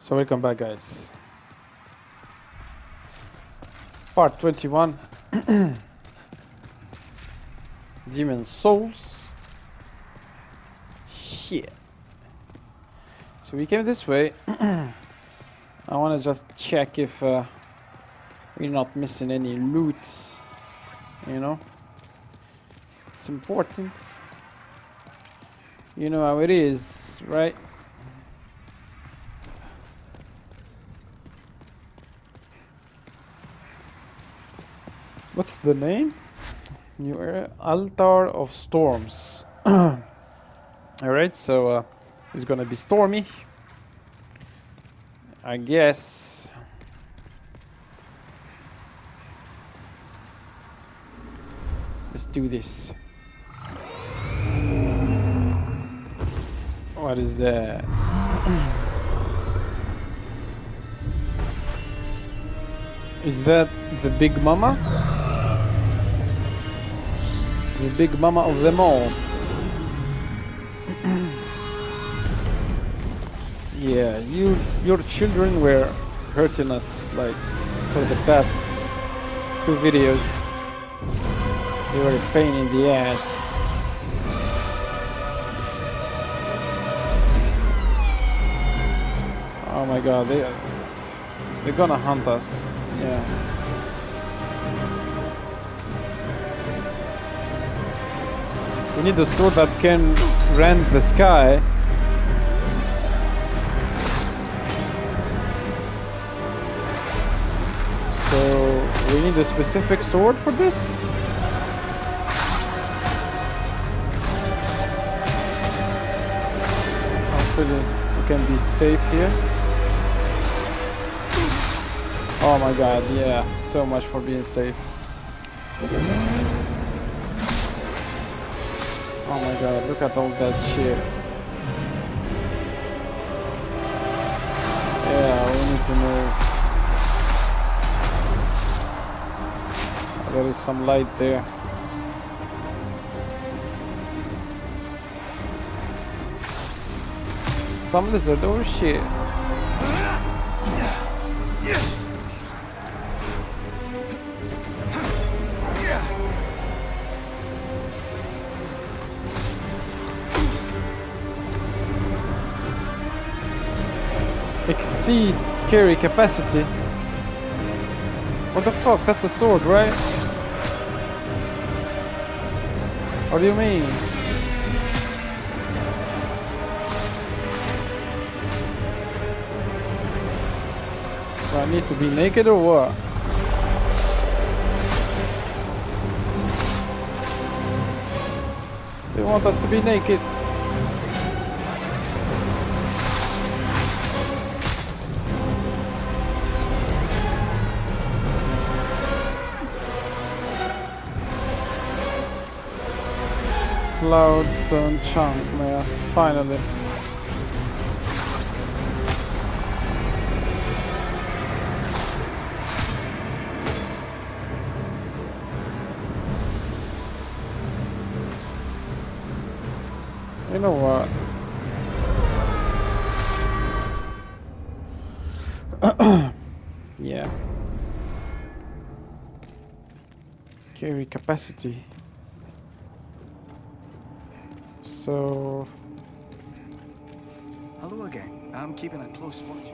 So welcome back, guys. Part 21. Demon Souls. Shit. So we came this way. I want to just check if we're not missing any loot. You know? It's important. You know how it is, right? What's the name? New Era Altar of Storms. Alright, so it's gonna be stormy, I guess. Let's do this. What is that? Is that the big mama? The big mama of them all. Yeah, your children were hurting us like for the past 2 videos. They were a pain in the ass. Oh my god, they're gonna hunt us. Yeah. We need a sword that can rend the sky. So we need a specific sword for this. Hopefully we can be safe here. Oh my god, yeah, so much for being safe. Oh my god, look at all that shit. Yeah, we need to move. There is some light there. Some lizard, oh shit. Exceed carry capacity. What the fuck? That's a sword, right? What do you mean? So I need to be naked or what? They want us to be naked. Cloudstone chunk, man. Finally. You know what? Yeah. Carry capacity. So... Hello again. I'm keeping a close watch.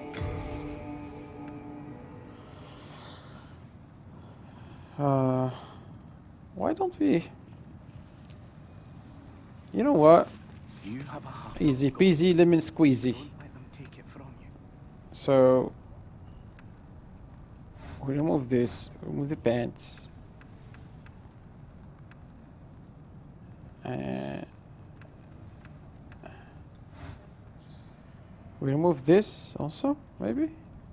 Why don't we... You know what? You have a heart. Easy peasy lemon squeezy. Don't let them take it from you. So... we remove this, remove the pants. We remove this also, maybe?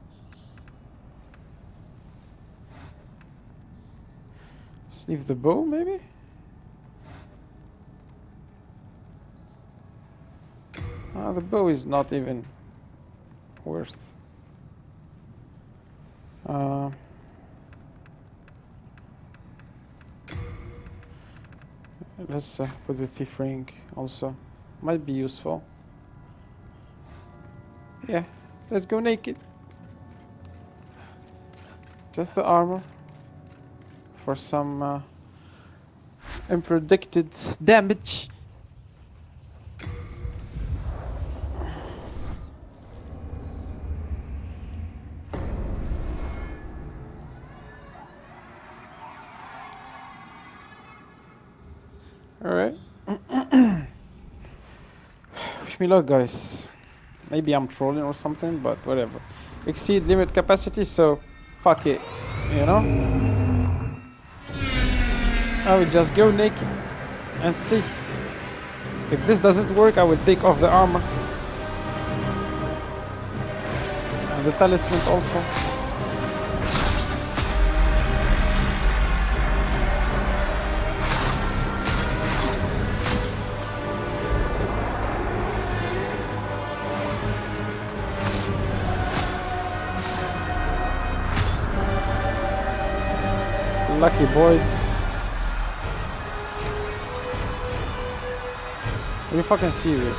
Let's leave the bow, maybe? The bow is not even worth. Let's put the thief ring also. Might be useful. Yeah, Let's go naked. Just the armor for some unpredicted damage. Alright. Wish me luck, guys. Maybe I'm trolling or something, but whatever. Exceed limit capacity, so fuck it. You know? I will just go naked and see. If this doesn't work, I will take off the armor. And the talisman also. Lucky boys. Are you fucking serious?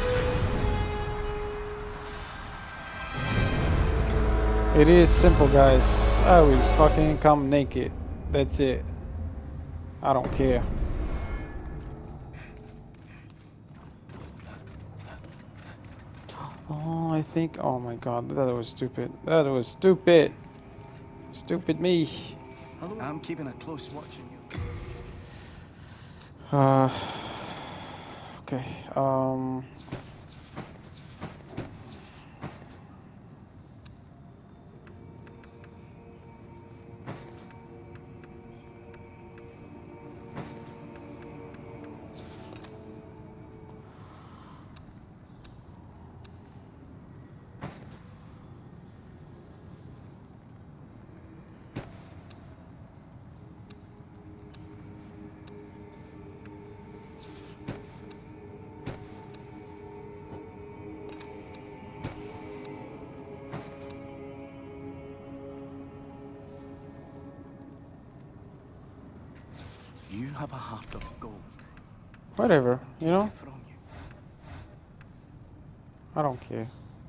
It is simple, guys. I will fucking come naked. That's it. I don't care. Oh, I think. Oh my god, that was stupid. That was stupid. Stupid me. Hello. I'm keeping a close watch on you. Okay. You have a heart of gold. Whatever, you know? Take it from you. I don't care.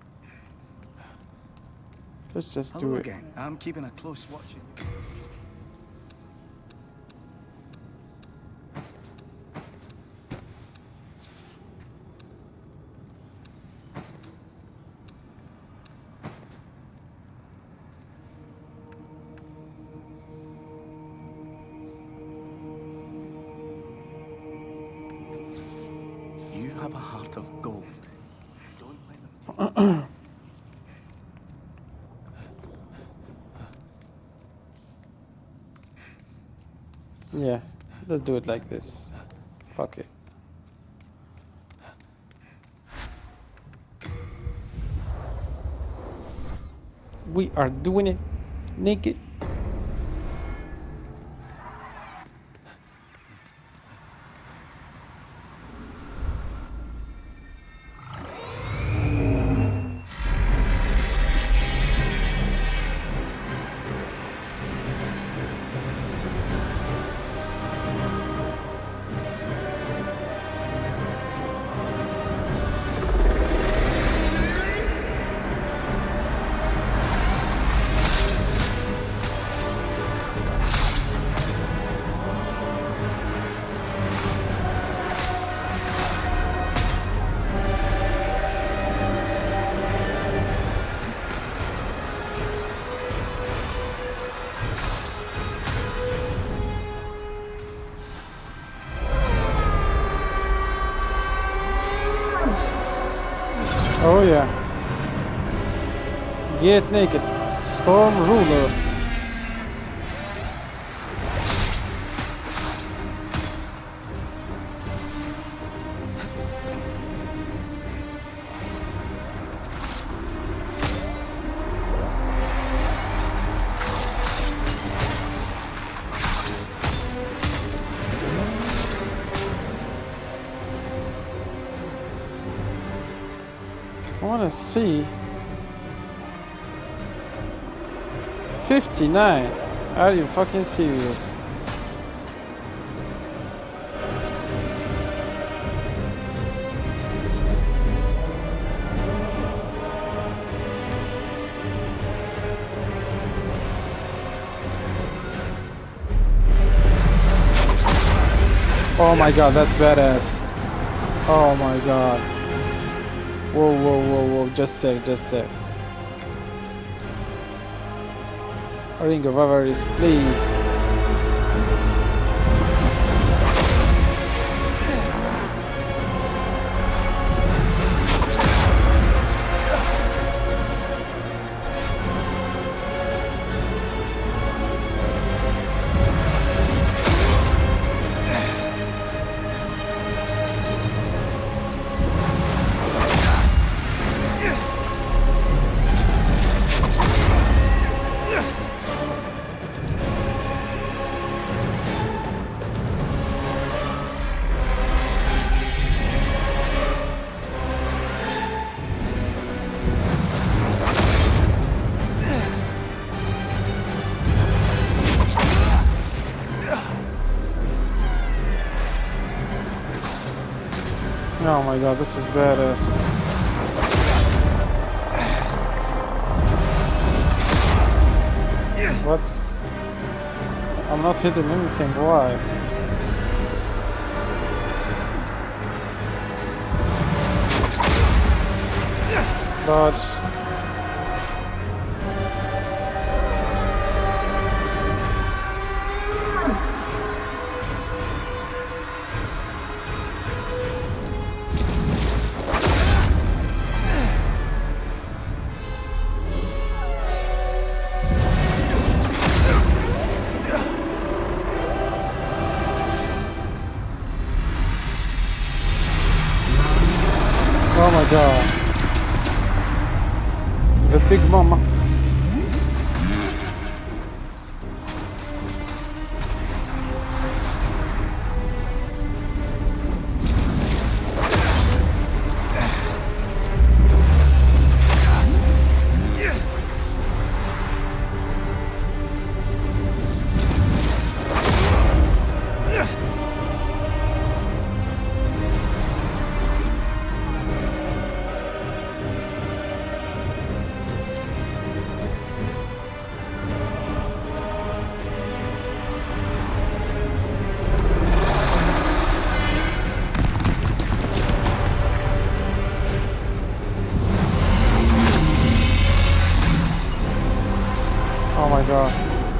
Let's just Hello do it. again. I'm keeping a close watch on you. You have a heart of gold. Don't let them take Yeah, let's do it like this. Fuck it. We are doing it naked. Oh yeah. Get naked. Storm Ruler. I wanna see 59. Are you fucking serious? Oh my god, that's badass. Oh my god. Whoa, whoa, whoa, whoa. Just sec, just sec. Ring of Avarice, please. Oh my god, this is badass. What? I'm not hitting anything, why? Dodge. Oh my god. The big mama. Oh my god.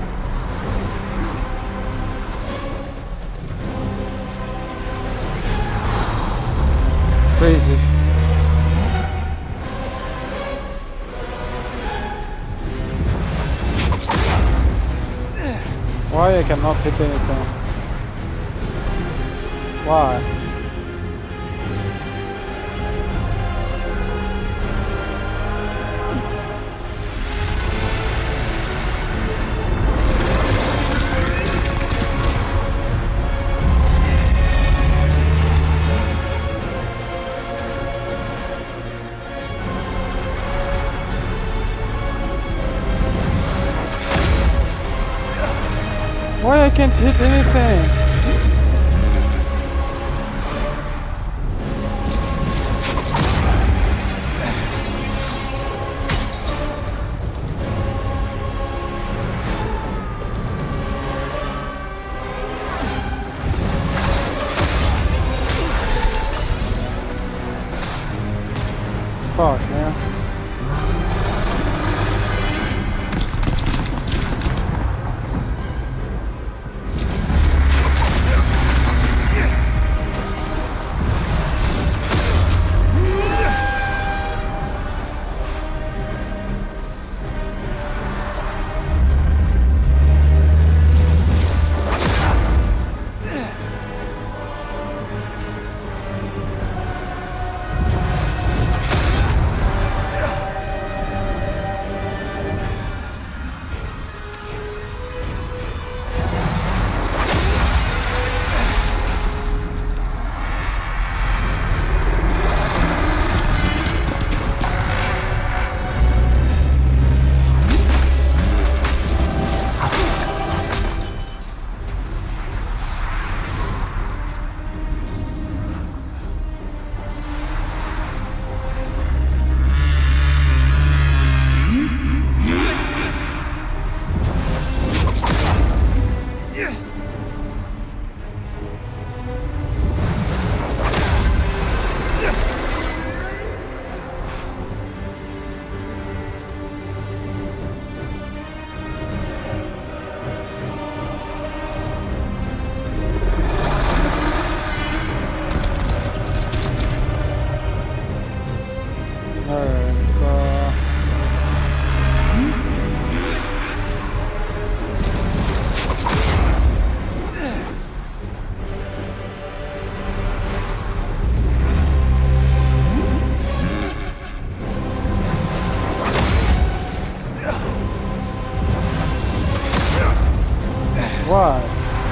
Crazy. Why I cannot hit anything? Why? Why I can't hit anything? Fuck, man. Alright, so... Why?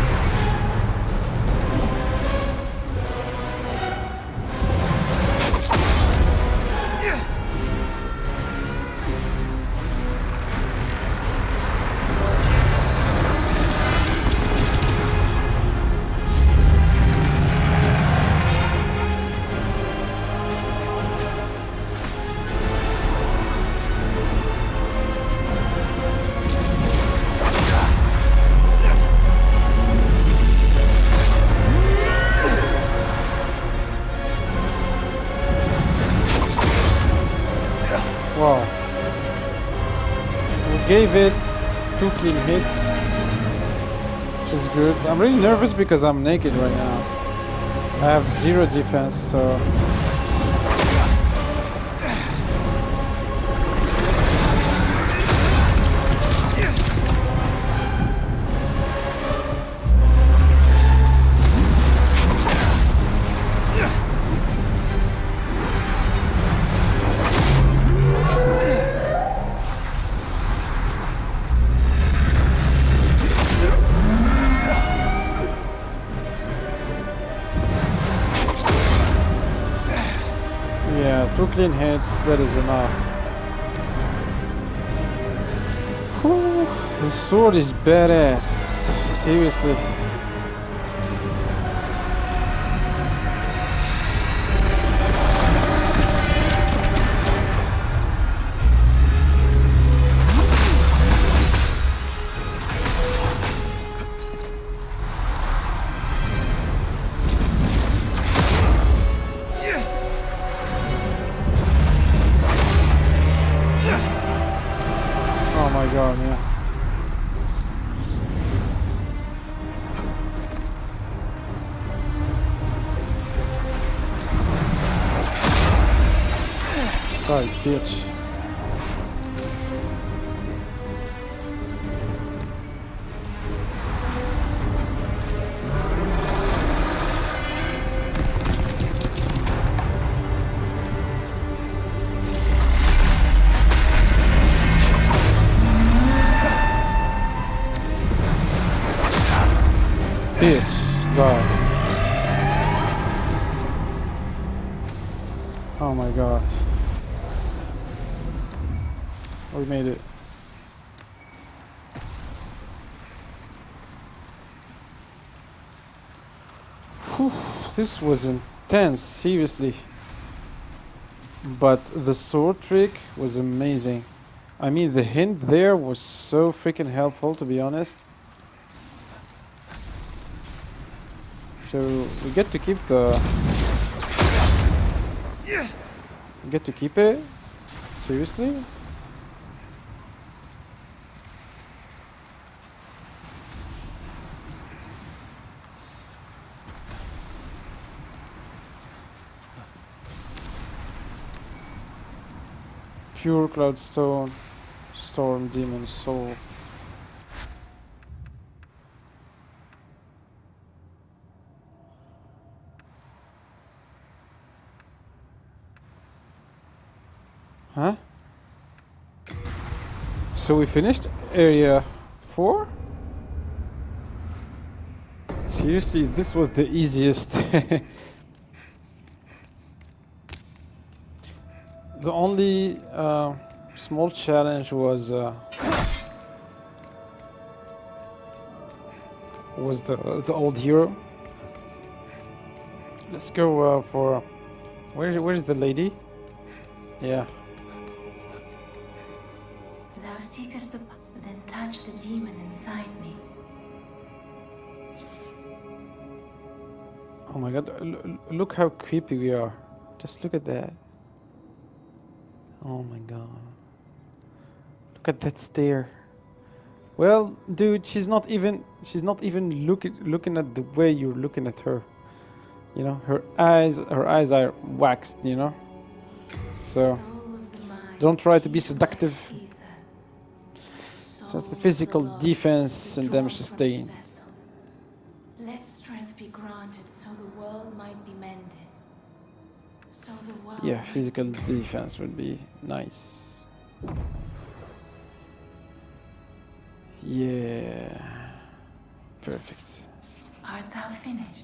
Wow. We gave it 2 clean hits, which is good. I'm really nervous because I'm naked right now. I have 0 defense, so... Yeah, 2 clean hits, that is enough. Whew, the sword is badass, seriously. Oh my god, man. God, bitch. Bitch, die. Oh my god. We made it. Whew, this was intense, seriously. But the sword trick was amazing. I mean, the hint there was so freaking helpful, to be honest. So we get to keep the... We get to keep it? Seriously? Pure Cloudstone, Storm Demon Soul. Huh? So we finished area 4? Seriously, this was the easiest. The only small challenge was the old hero. Let's go for where's the lady? Yeah. Thou seekest the then touch the demon inside me. Oh my god, look how creepy we are. Just look at that. Oh my god. Look at that stare. Well, dude, she's not even looking at the way you're looking at her. You know, her eyes are waxed, you know. So Soul Don't try to be seductive. Ether. It's just the Soul physical lost, defense and withdrawn damage from its sustained. vessel. Let strength be granted so the world might be mended. So the world Yeah, might be physical mended. defense would be nice. Yeah. Perfect. Art thou finished?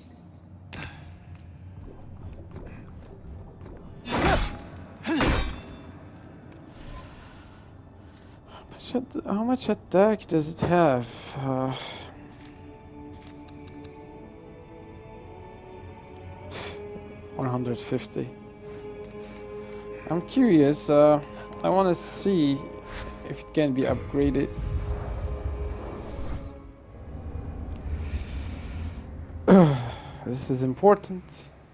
How much attack does it have? 150. I'm curious. I want to see if it can be upgraded. This is important.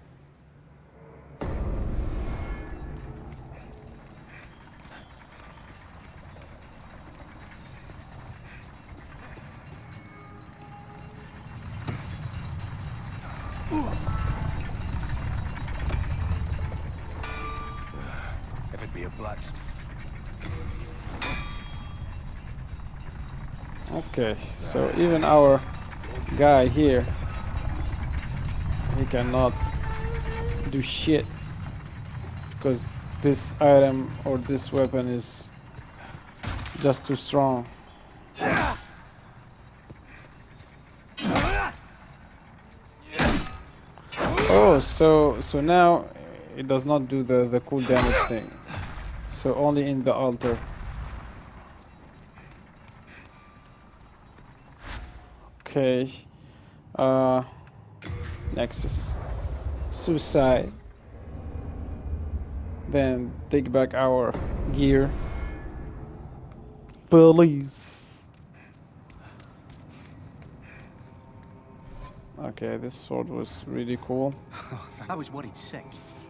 If it be obliged. Okay, so even our guy here, he cannot do shit because this item or this weapon is just too strong. Oh, so now it does not do the cool damage thing. So only in the altar. Okay. Nexus. Suicide. Then take back our gear. Please. Okay, this sword was really cool. I was worried sick.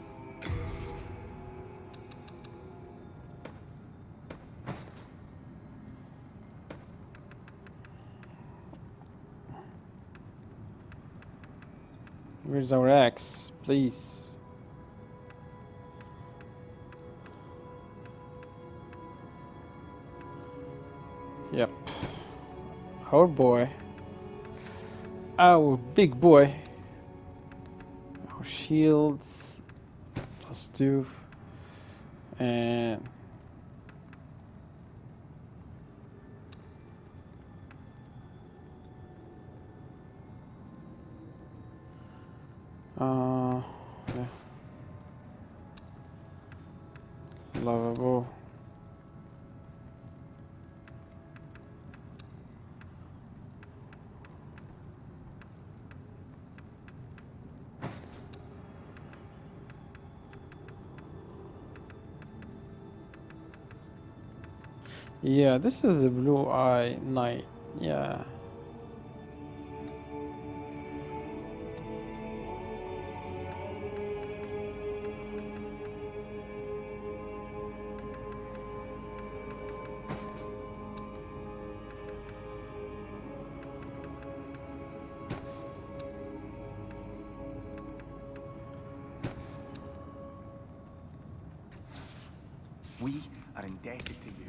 Where's our axe? Please. Yep. Our boy. Our big boy. Our shields. +2. And yeah. Lava bow. Yeah, this is the Blue Eye Knight. Yeah. We are indebted to you.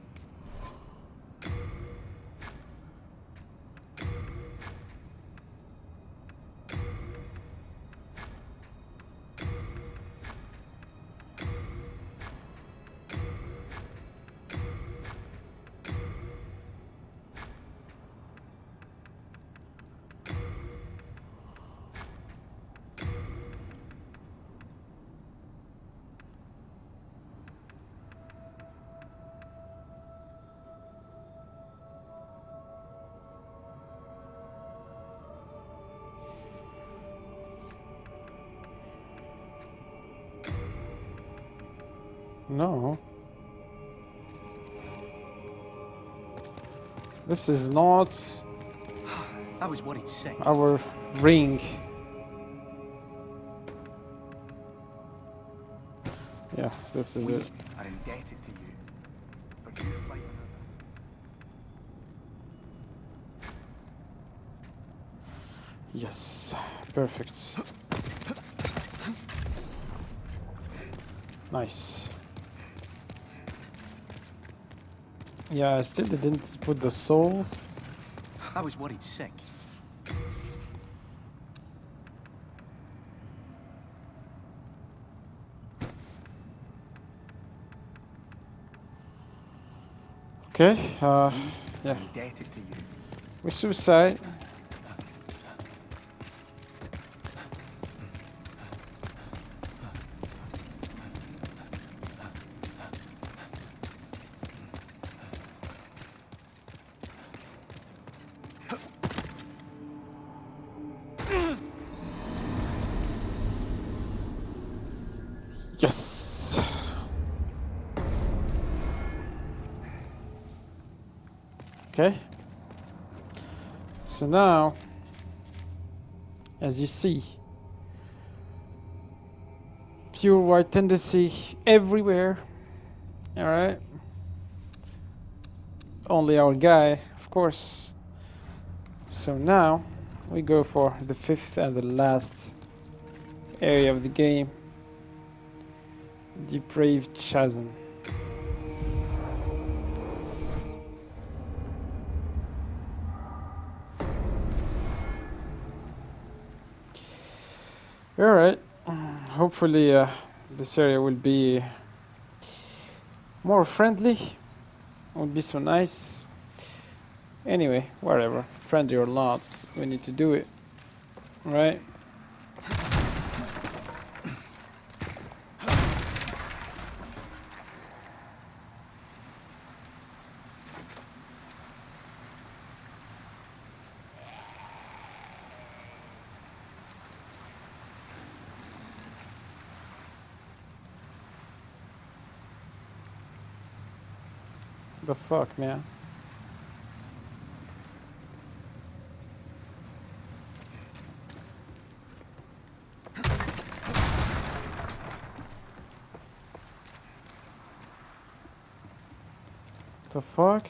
No. This is not I was worried sick. our ring. Yeah, this is We it. are indebted to you for you fighting Yes, perfect. Nice. Yeah, I still didn't put the soul. I was worried sick. Okay, yeah. Indebted to you. We suicide. Yes. Okay. So now, as you see, pure white tendency everywhere. All right. Only our guy, of course. So now we go for the fifth and the last area of the game. Depraved Chasm. Alright. Hopefully this area will be more friendly. Would be so nice. Anyway, whatever. Friendly or not, we need to do it. Right? The fuck, man? The fuck?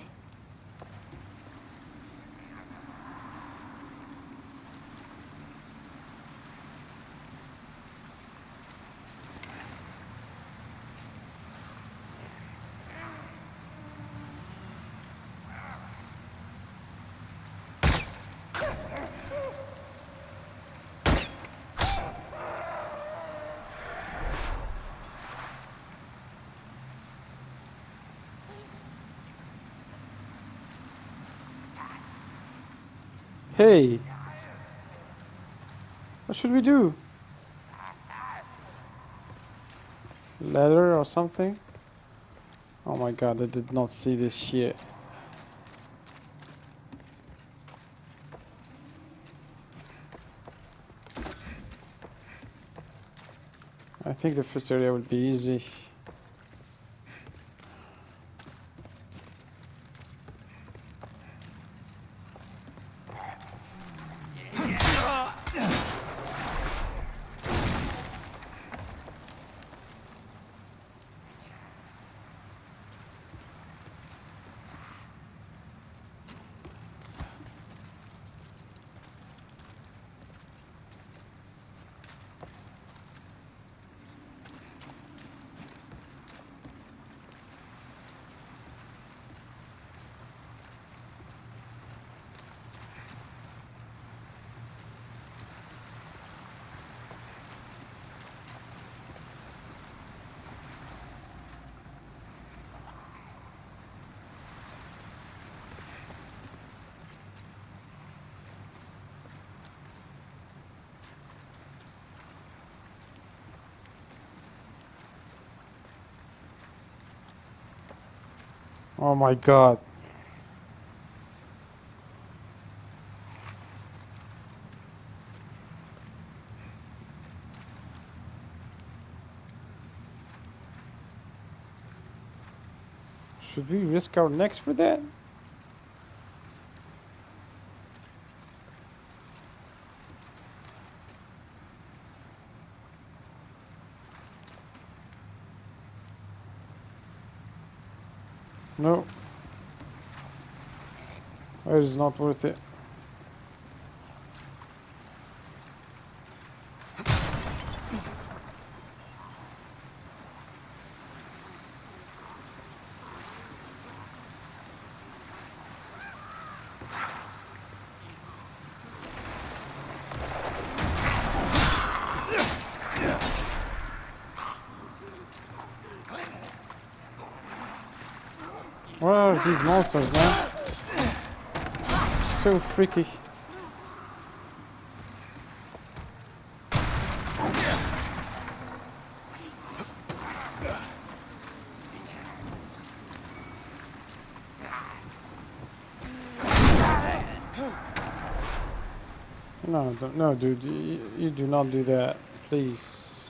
Hey! What should we do? Ladder or something? Oh my god, I did not see this shit. I think the first area will be easy. Oh my god. Should we risk our necks for that? No. It is not worth it. What are these monsters, man? So freaky. No, no, dude, you do not do that, please.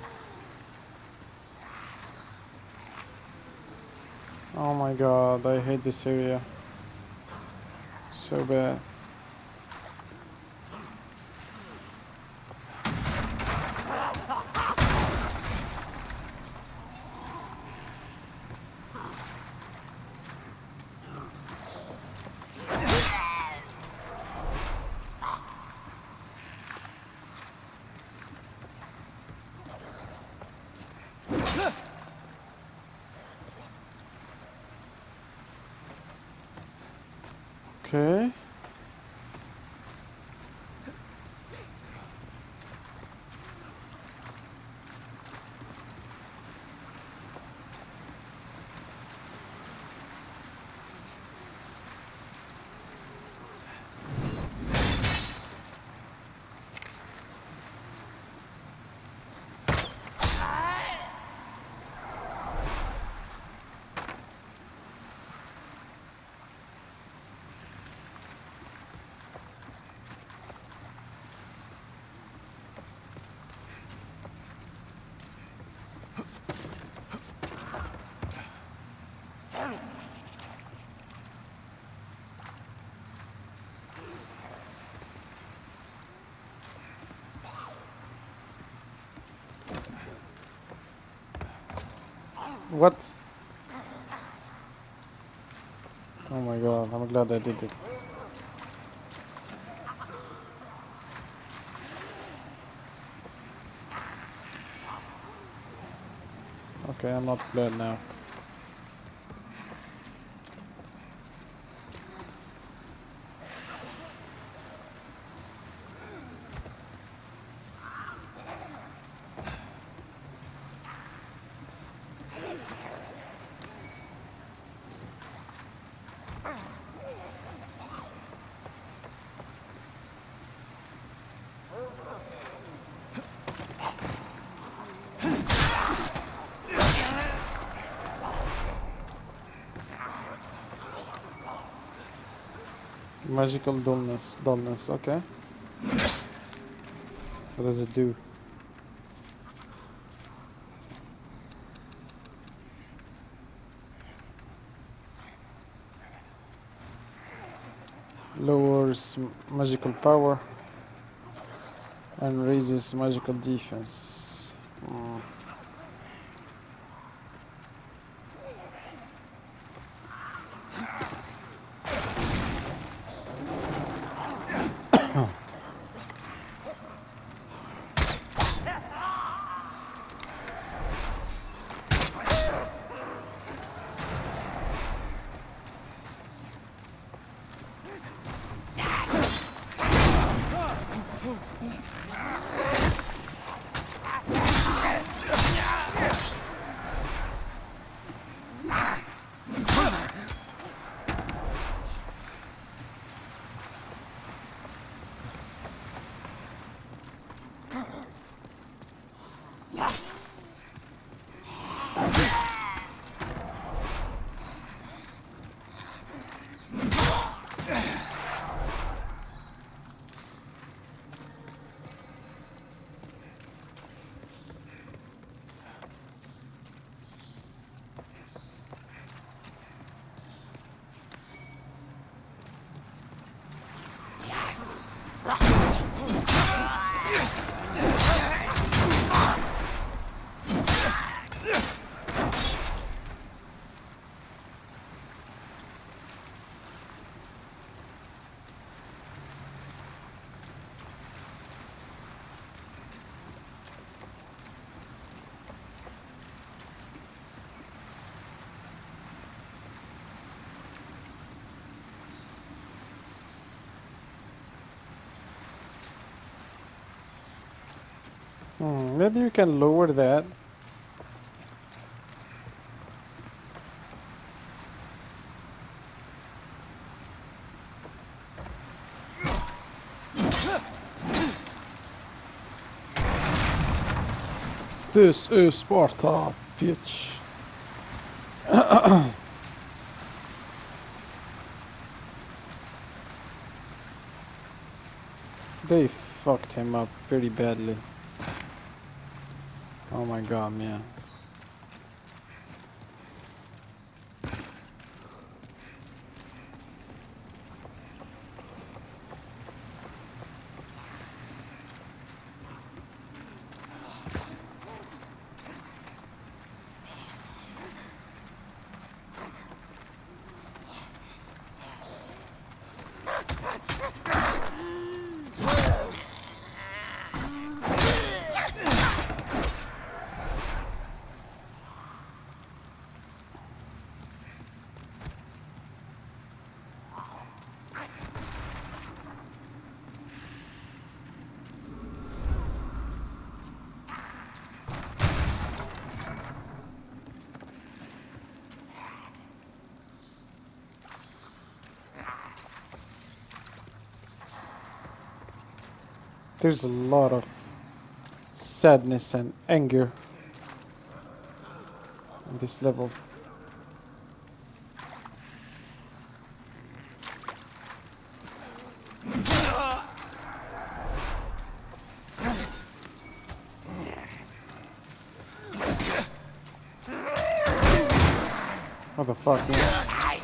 Oh my god, I hate this area so bad. Okay. What? Oh my god, I'm glad I did it. Okay, I'm not glad now. Magical dullness, okay. What does it do? Lowers magical power and raises magical defense. Maybe you can lower that. This is Sparta, bitch. They fucked him up pretty badly. Oh my god, man. There's a lot of sadness and anger on this level. What the fuck, man?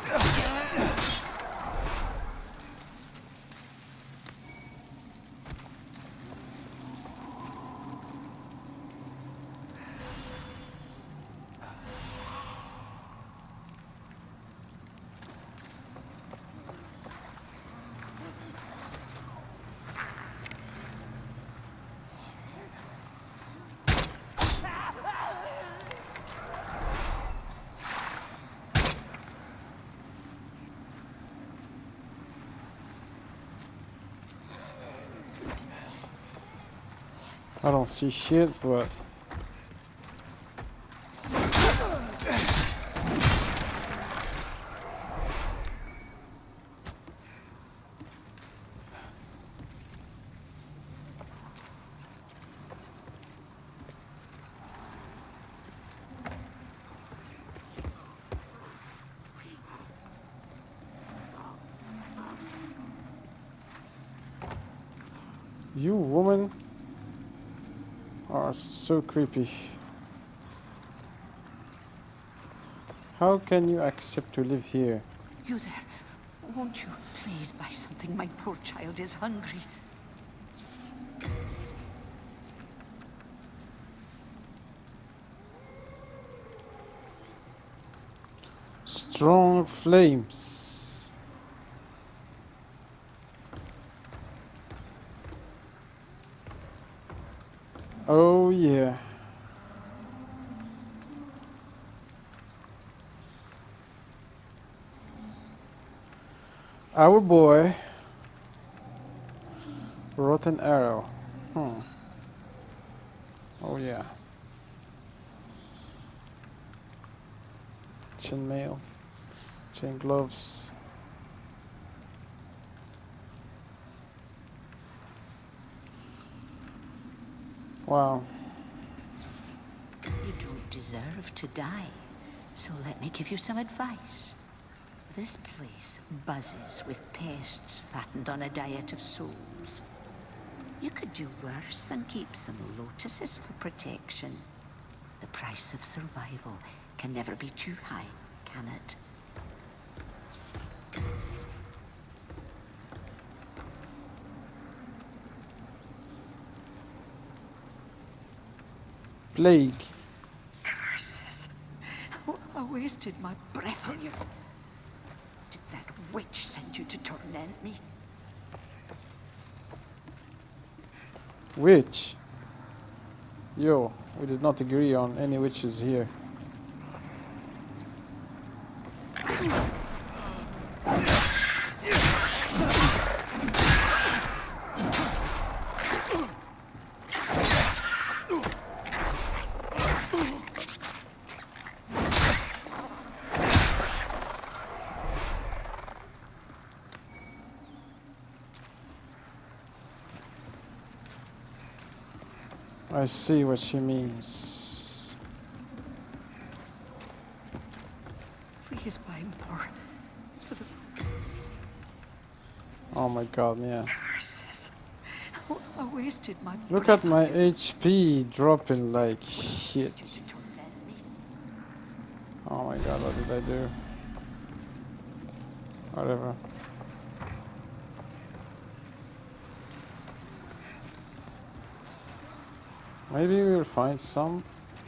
I don't see shit, but you woman are so creepy. How can you accept to live here? You there? Won't you please buy something? My poor child is hungry. Strong flames. Oh yeah. Our boy. Rotten arrow. Oh yeah. Chainmail. Chain gloves. Wow. You don't deserve to die, so let me give you some advice. This place buzzes with pests fattened on a diet of souls. You could do worse than keep some lotuses for protection. The price of survival can never be too high, can it? Plague. Curses! I wasted my breath on you. Did that witch send you to torment me? Witch? Yo, we did not agree on any witches here. I see what she means. Please buy more. For the Oh my god, yeah. curses. I wasted my Look breath at my on you. HP dropping like When I shit. sent you to torment me. Oh my god, what did I do? Whatever. Maybe we'll find some.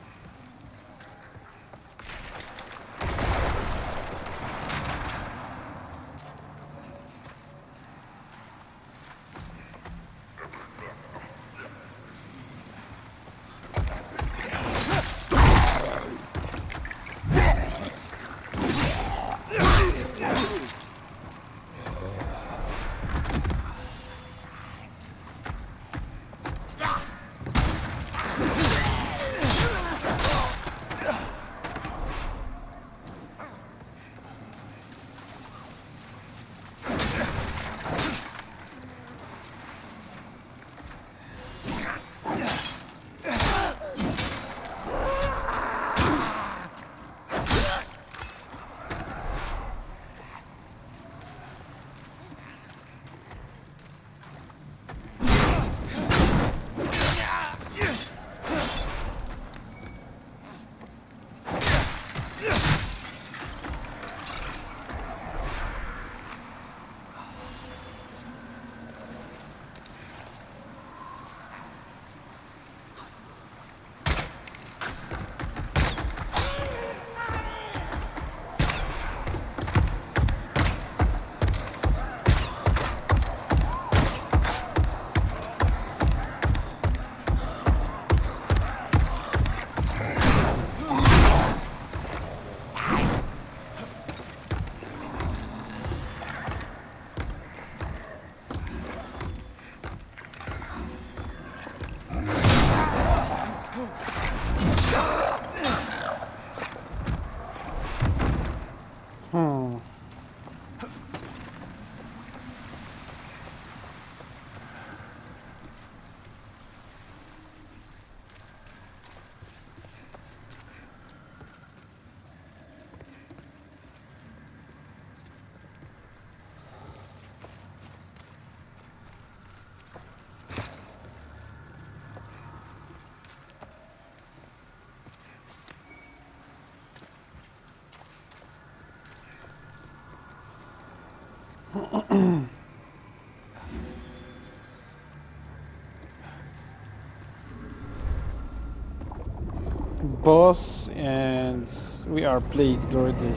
Boss, and we are plagued already.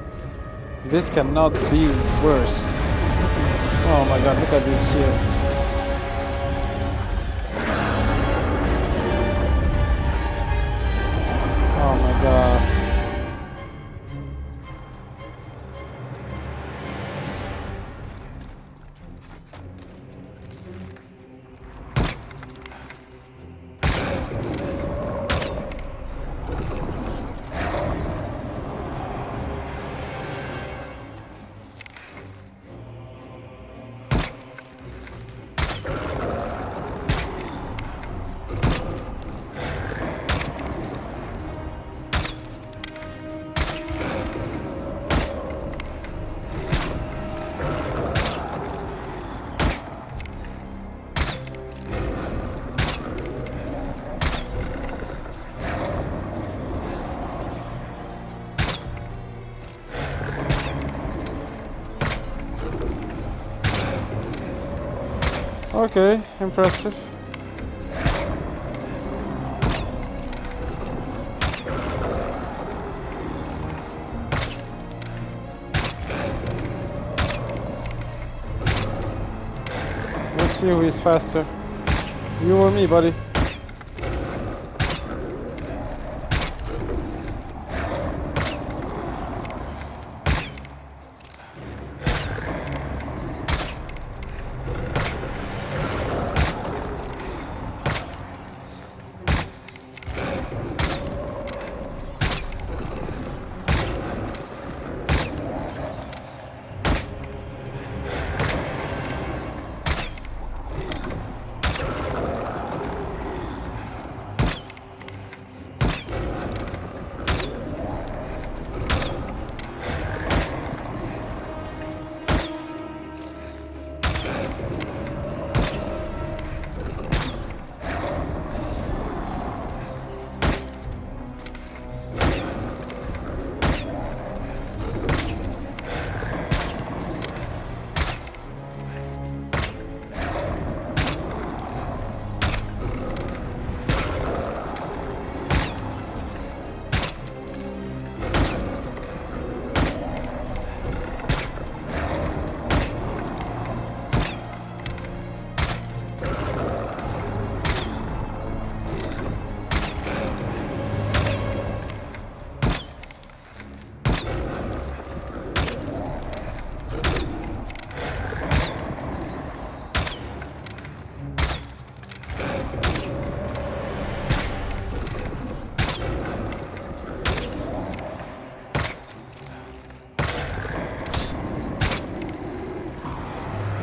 This cannot be worse. Oh my god, look at this shit. Oh my god. Okay, impressive. Let's see who is faster. You or me, buddy?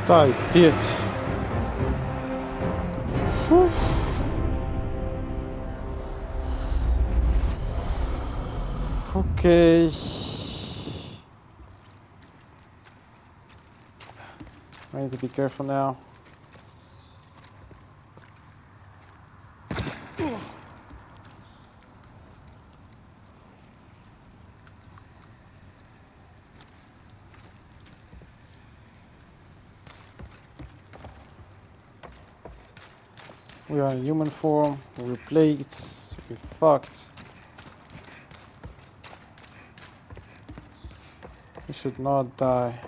Die, bitch. Whew. Okay. I need to be careful now. We are in human form, we're plagued, we're fucked. We should not die.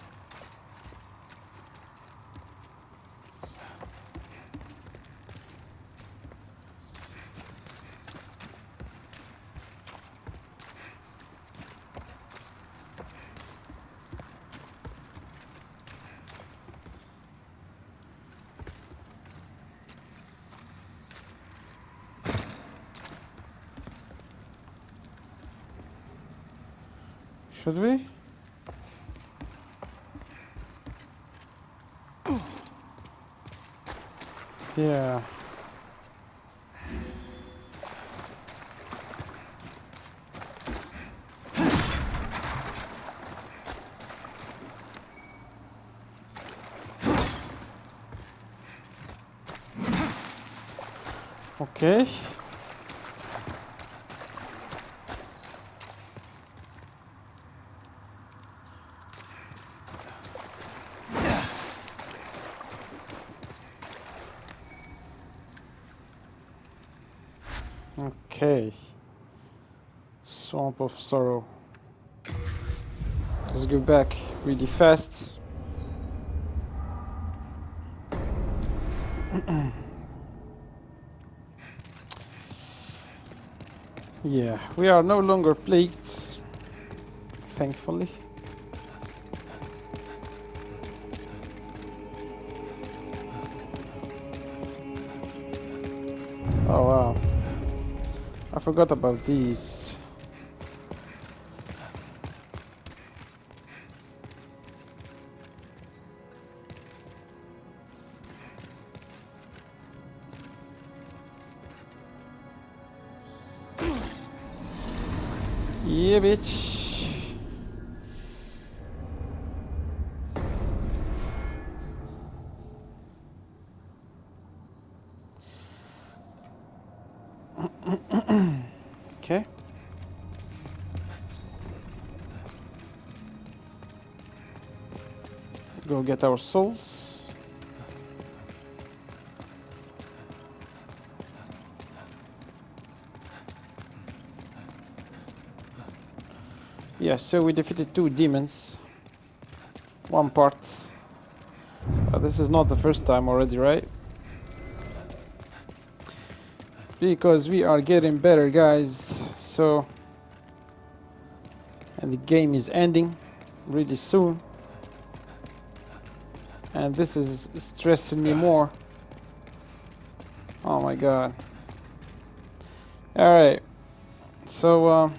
Should we? Yeah. Okay. Okay. Swamp of Sorrow. Let's go back really fast. Yeah, we are no longer plagued, thankfully. Oh wow, I forgot about these. Yeah, bitch. Okay. Go get our souls. Yeah, so we defeated 2 demons. 1 part. This is not the first time already, right? Because we are getting better, guys. So, and the game is ending really soon. And this is stressing me more. Oh my god. Alright. So,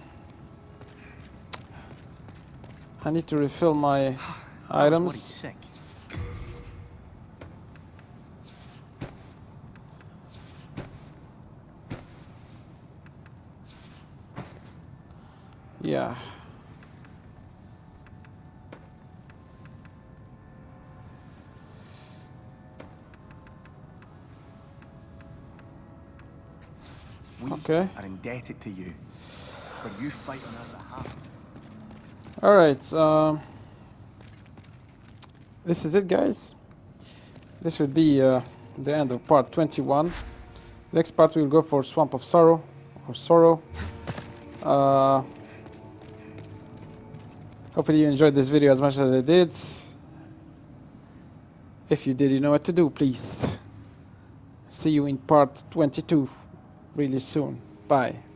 I need to refill my items. Sick. Yeah. We Okay. are indebted to you for you fight on our behalf. Alright, this is it, guys. This will be the end of part 21. Next part we'll go for Swamp of Sorrow, or Sorrow. Hopefully you enjoyed this video as much as I did. If you did, you know what to do, please. See you in part 22 really soon. Bye.